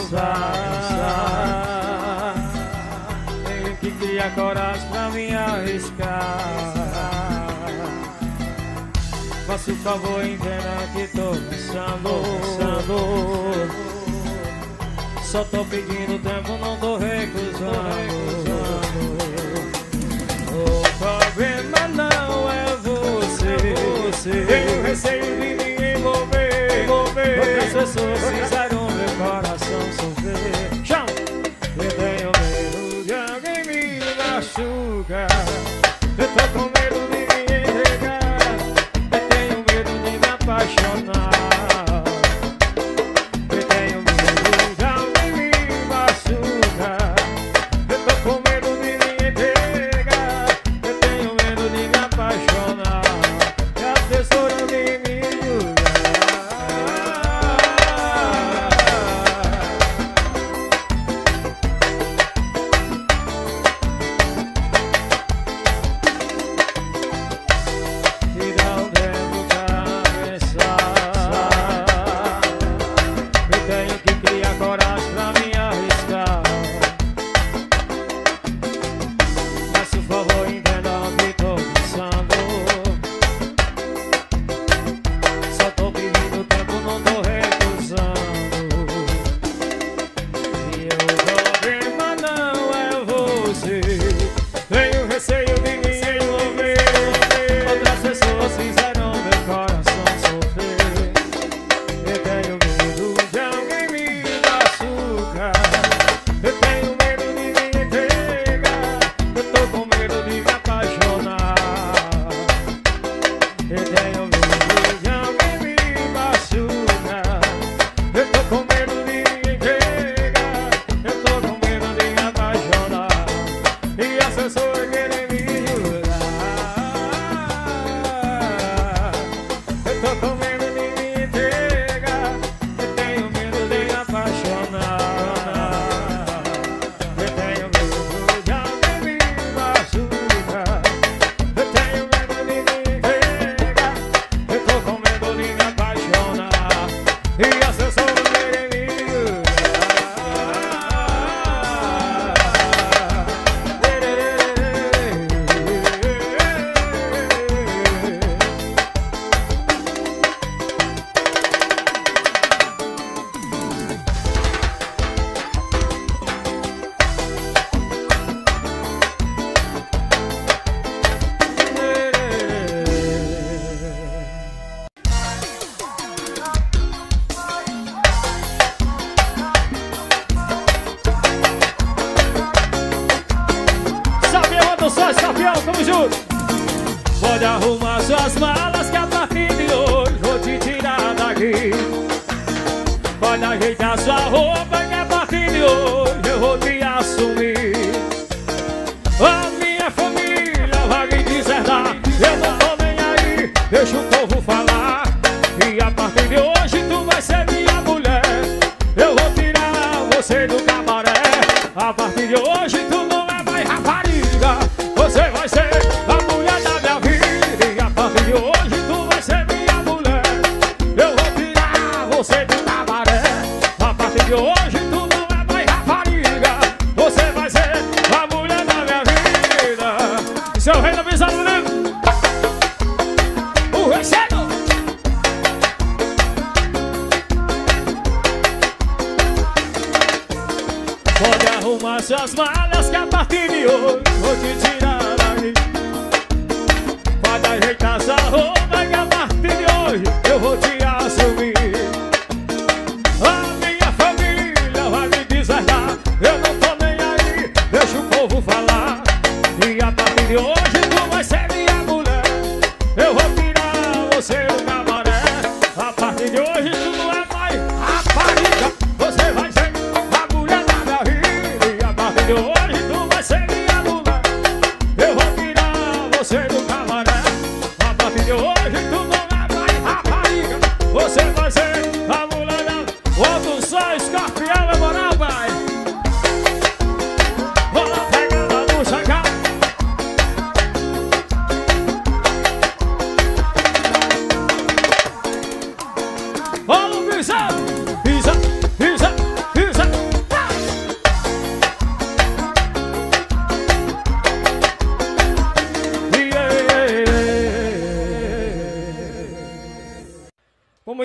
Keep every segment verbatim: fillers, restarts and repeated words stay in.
pensar. Tenho que criar coragem pra me arriscar. Faça o favor, entenda que tô pensando, pensando. Só tô pedindo tempo, não tô recusando. O problema não é você, você. Tenho receio de me envolver, envolver. Outras pessoas fizeram meu coração sofrer. Chão! Eu tenho medo de alguém me machucar. Eu tô com medo de me entregar. Eu tenho medo de me apaixonar. Eu tenho medo de alguém me machucar. Eu tô com medo de me entregar. Eu tenho medo de me apaixonar. E a pessoa de me pode arrumar suas malas que a partir de hoje vou te tirar daqui. Pode ajeitar sua roupa que a partir de hoje eu vou te assumir. A minha família vai me deserdar, eu não tô nem aí, deixa o povo falar. E a partir de hoje tu vai ser minha mulher, eu vou tirar você do cabaré. A partir de hoje tu não é mais rapariga, você vai ser a mulher da minha vida. E a partir de hoje tu vai ser minha mulher, eu vou tirar você do cabaré. A partir de hoje tu não é mais rapariga, você vai ser a mulher da minha vida. Seu rei da mesa, o rei chegou. Pode arrumar suas malhas que a partir de hoje vou te tirar daqui. Pode ajeitar sua roupa que a partir de hoje eu vou te assumir. A minha família vai me deserdar, eu não tô nem aí, deixa o povo falar. E a partir de hoje tu vai ser minha mulher, eu vou tirar você do cabaré. A partir de hoje tu não é mais rapariga, você vai ser a mulher da minha vida. E a partir de hoje tu vai ser minha mulher, eu vou tirar você do cabaré. A partir de hoje tu não é mais rapariga,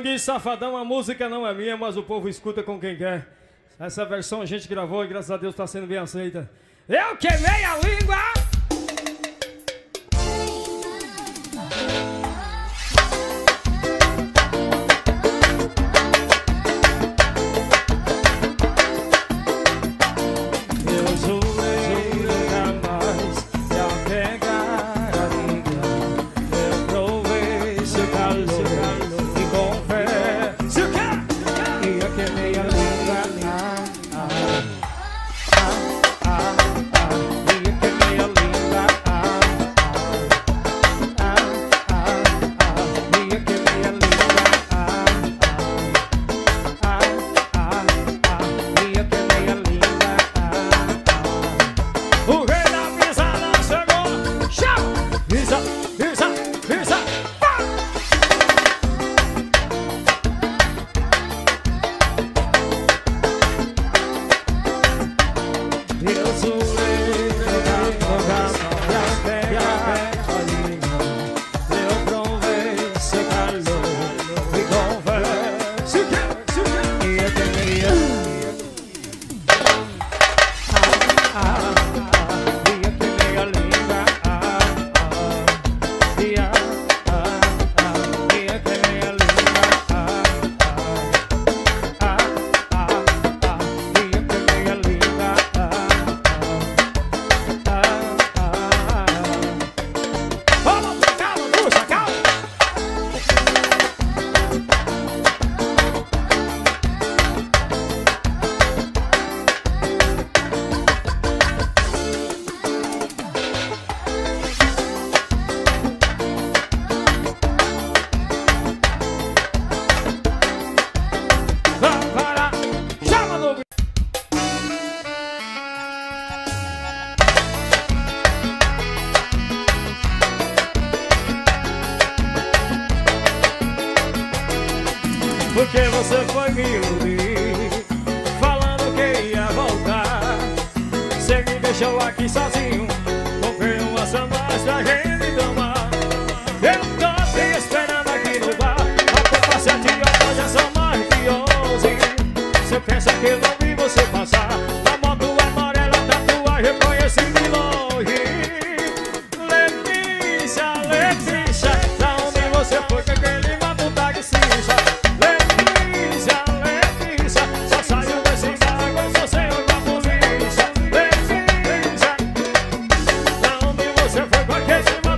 Como diz Safadão, a música não é minha, mas o povo escuta com quem quer. Essa versão a gente gravou e graças a Deus está sendo bem aceita. Eu queimei a língua! Porque você foi me iludir, falando que ia voltar. Você me deixou aqui sozinho, comprei uma sandália pra gente tomar. Eu tô te esperando aqui no bar, até passar sete horas, já são mais de onze. Você pensa que eu não vi você passar, na moto amarela, tatuagem, reconheci de longe. Letícia, Letícia, da onde você foi com aquele mato taxista? Yes,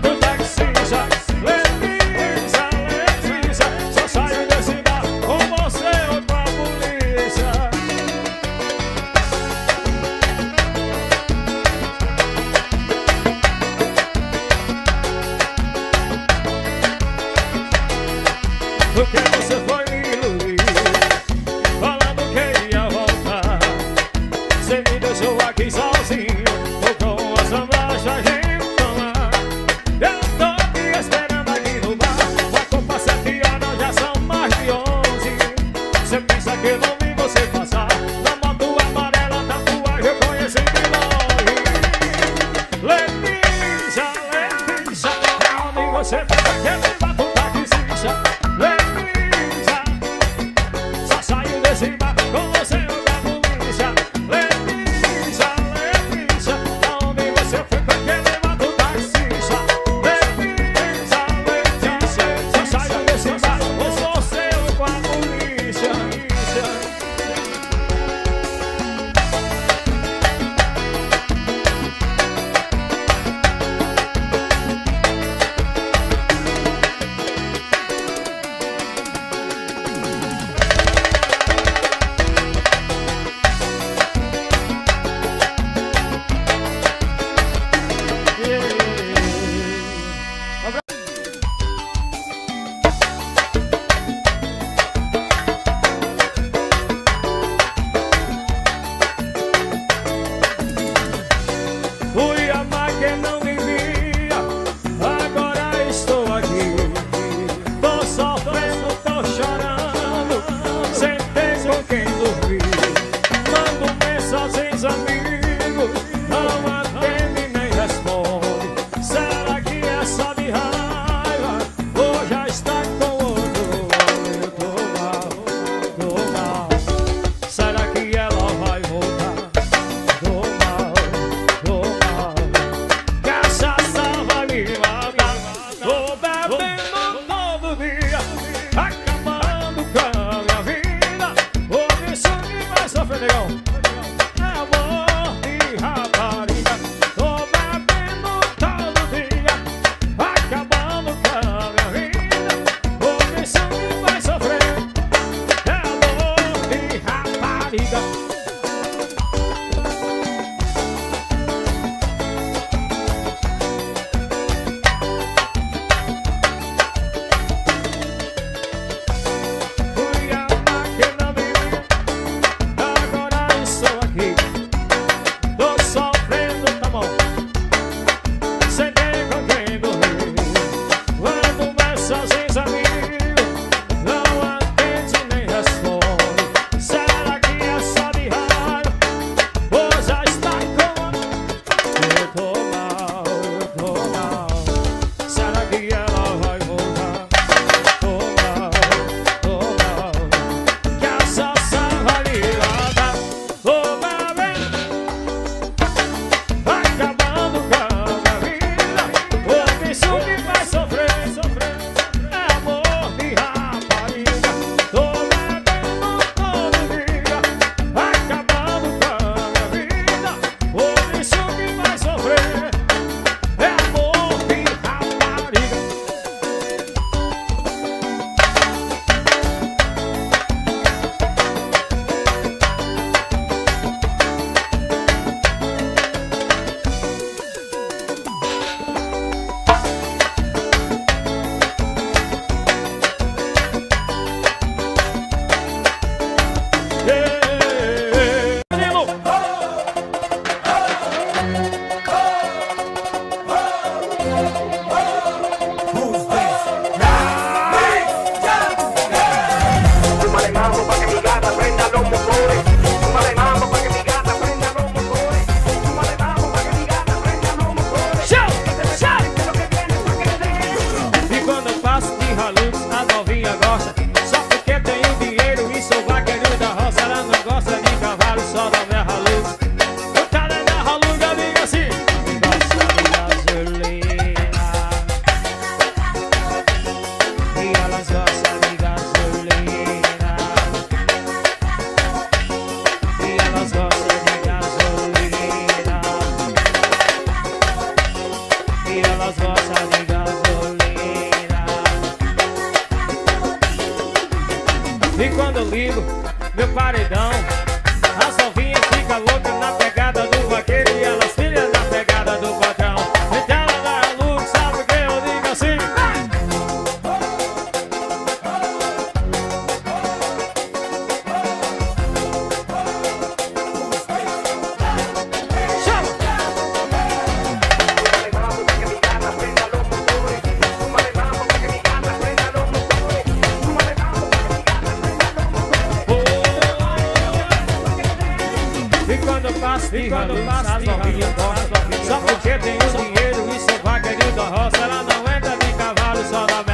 E quando passa, e quando passa, as novinhas gostam. Só porque tem o dinheiro e sou vaqueiro da roça. Ela não entra de cavalo, só na